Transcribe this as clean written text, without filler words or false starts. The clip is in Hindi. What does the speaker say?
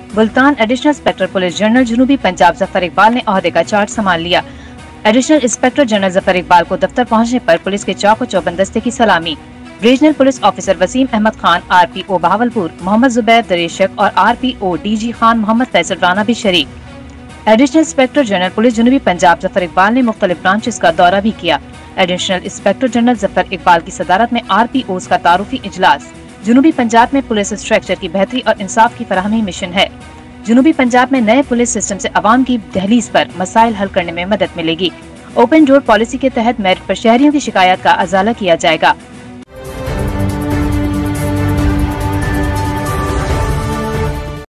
Multan additional inspector police general जनूबी पंजाब जफर इकबाल ने ओहदे का चार्ज संभाल लिया। Additional inspector general Zafar Iqbal को दफ्तर पहुंचने पर पुलिस के चौक चौबंदस्ते की सलामी। Regional police officer Waseem Ahmed Khan, RPO Bahawalpur Mohammad Zubair Dreshak और RPO DG खान मोहम्मद फैसल राना भी शरीक। एडिशनल इंस्पेक्टर जनरल पुलिस जनूबी पंजाब जफर इकबाल ने मुख्तलिफ ब्रांचेस का दौरा भी किया। Additional inspector general Zafar Iqbal की सदारत में RPOs का तारुफी इजलास। जनूबी पंजाब में पुलिस स्ट्रक्चर की बेहतरी और इंसाफ की फराहमी मिशन है। जनूबी पंजाब में नए पुलिस सिस्टम से अवाम की दहलीज पर मसाइल हल करने में मदद मिलेगी। ओपन डोर पॉलिसी के तहत मेरिट पर शहरियों की शिकायत का अजाला किया जाएगा।